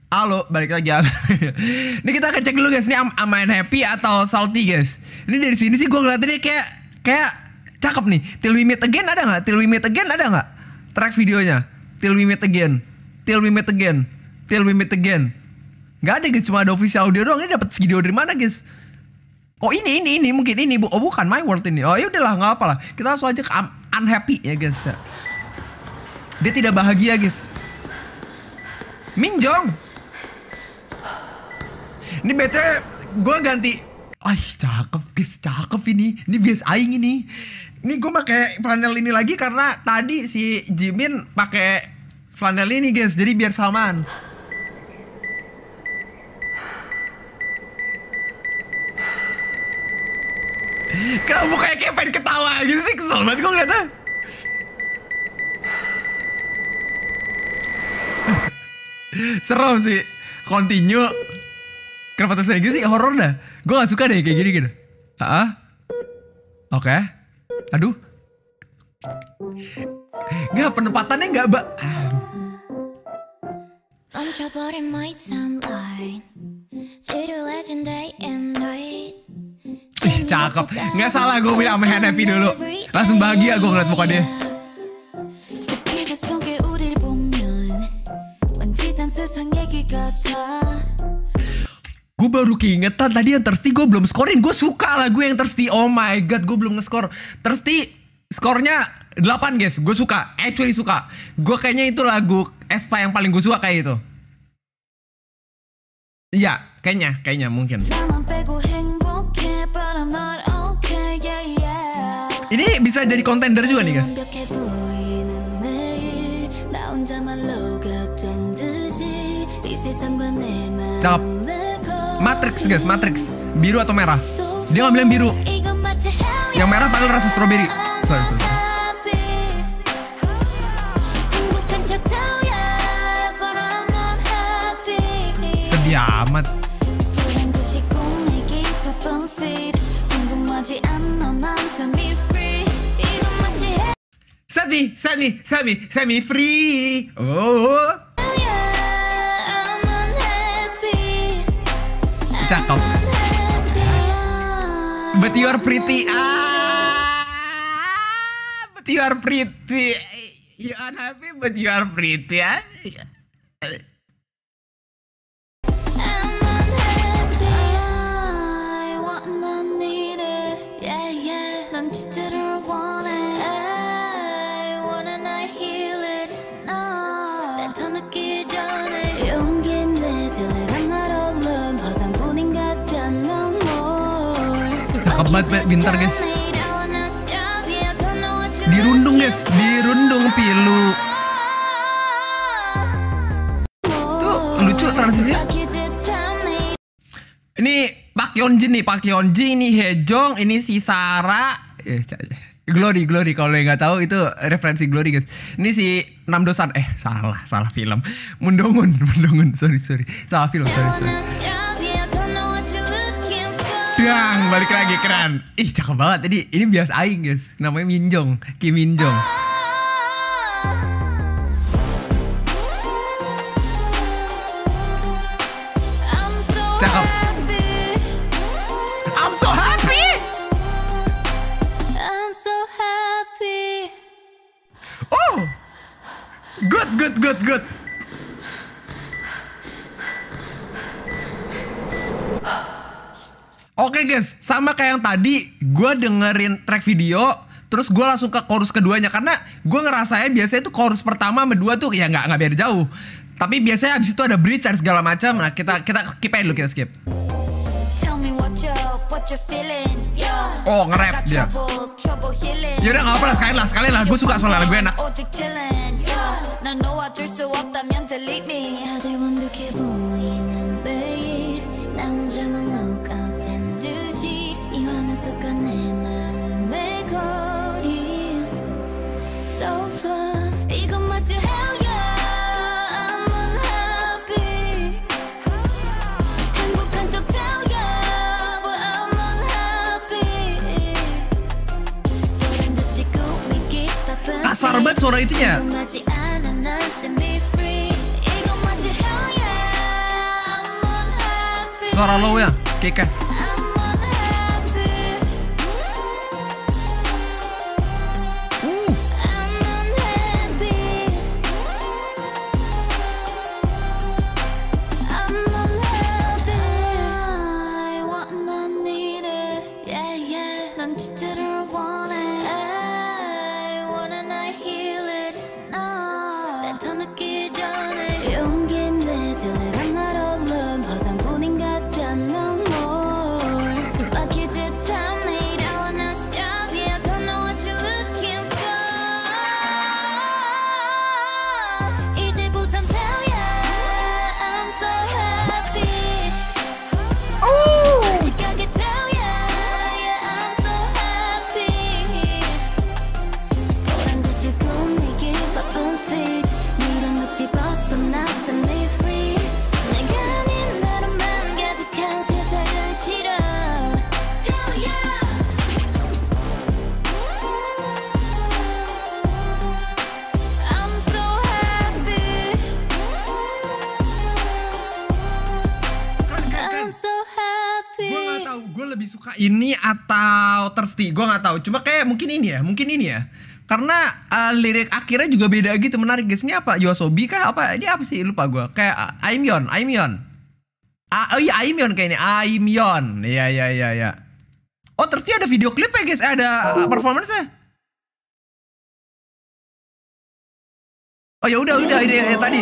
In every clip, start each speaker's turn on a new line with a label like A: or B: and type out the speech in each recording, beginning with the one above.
A: Halo, balik lagi. Ini kita akan cek dulu guys, ini am I happy atau salty guys. Ini dari sini sih gue ngeliatnya kayak cakep nih. Till we meet again ada nggak? Till we meet again ada nggak? Track videonya. Till we meet again. Till we meet again. Till we meet again. Nggak ada guys, cuma ada official audio doang. Ini dapat video dari mana guys? Oh ini mungkin ini. Oh bukan My World ini. Oh ya udahlah, nggak apa lah. Kita langsung aja ke unhappy ya guys. Dia tidak bahagia guys. Minjong. Ini bete gue ganti. Cakep guys, cakep ini. Ini bias aing ini. Ini gue pakai flanel ini lagi karena tadi si Jimin pakai flanel ini guys. Jadi biar samaan. Kenapa kayak pengen ketawa gitu sih, kesel banget gue ngeliatnya. Serem sih. Continue. Kenapa tulisannya gitu sih? Horor dah. Gue gak suka deh kayak gini gitu. Oke. Aduh. Nggak, penempatannya nggak cakep. Nggak salah gue bilang sama happy dulu. Langsung bahagia gue ngeliat muka dia. Gue baru keingetan tadi yang Thirsty gue belum scoring. Gue suka lagu yang Thirsty. Oh my god, gue belum nge-score. Thirsty skornya 8 guys. Gue suka, actually suka. Gue kayaknya itu lagu aespa yang paling gue suka kayak itu. Iya, kayaknya mungkin. Ini bisa jadi contender juga nih guys. Cakep. Matrix guys, Matrix. Biru atau merah? Dia ngambil yang biru. Yang merah paling rasa strawberry. Sorry. Sedih amat. Set me free. Oh. Cakep. But you are pretty. But you are pretty. You are unhappy but you are pretty. Cakep banget bintar guys. Dirundung guys, dirundung pilu. Tuh lucu transisinya. Ini Pak Yeonjin nih, ini Haejong, ini si Sarah. Glory kalau yang nggak tahu itu referensi Glory guys. Ini si Namdosan. Salah film. Mundongun. Sorry. Salah film, sorry. Dang, balik lagi keren. Ih, cakep banget. Ini biasa aing guys. Namanya Minjong, Kim Minjong. Cakep. I'm so happy. Oh, good. Oke guys, sama kayak yang tadi, gue dengerin track video, terus gue langsung ke chorus keduanya karena gue ngerasanya biasanya tuh chorus pertama sama dua tuh ya nggak beda jauh. Tapi biasanya abis itu ada bridge dan segala macam. Nah kita skip aja dulu, kita skip. Oh nge-rap dia. Yaudah nggak apa-apa sekali lah. Gue suka soalnya lagu enak. Kasar banget suara itunya. suara low ya, kick. Gue lebih suka ini atau Thirsty, gue nggak tahu. Cuma kayak mungkin ini ya. Karena lirik akhirnya juga beda gitu, menarik guys. Ini apa? Yoasobi kah? Apa? Ini apa sih? Lupa gue. Kayak Aimyon. Oh iya Aimyon kayak ini. Aimyon. Iya. Oh Thirsty ada video klipnya guys. Ada performance-nya. Oh ya udah ini tadi.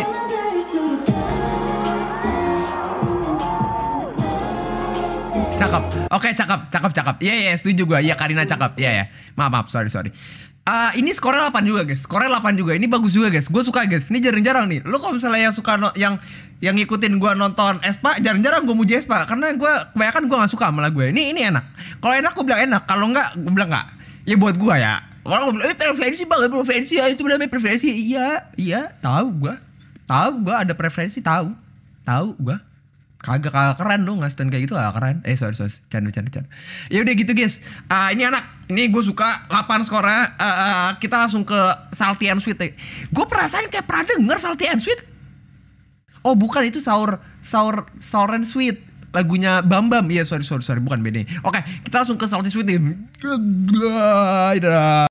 A: Cakep. Oke, cakep. Iya, setuju gue. Iya, Karina cakep. Iya. Maaf, sorry. Ini skornya 8 juga, guys. Ini bagus juga, guys. Gue suka, guys. Ini jarang-jarang nih. Lo kalau misalnya yang suka yang ngikutin gue nonton Aespa, jarang-jarang gue muji Aespa karena kebanyakan gue gak suka sama lagu gue. Ini enak. Kalau enak gue bilang enak, kalau enggak gue bilang enggak. Ya buat gue ya. Orang gue bilang, preferensi bang, preferensi ya, itu namanya preferensi. Iya, tahu gue ada preferensi, tahu gue. Kagak keren dong ngasih kayak gitu, gak keren. Sorry, canda. Ya udah gitu guys. Ini enak. Ini gue suka 8 skornya. Kita langsung ke Salty and Sweet. Gue perasaan kayak pernah denger Salty and Sweet. Oh bukan, itu Sour and Sweet. Lagunya Bambam. Iya sorry, bukan beda. Oke, kita langsung ke Salty Sweet.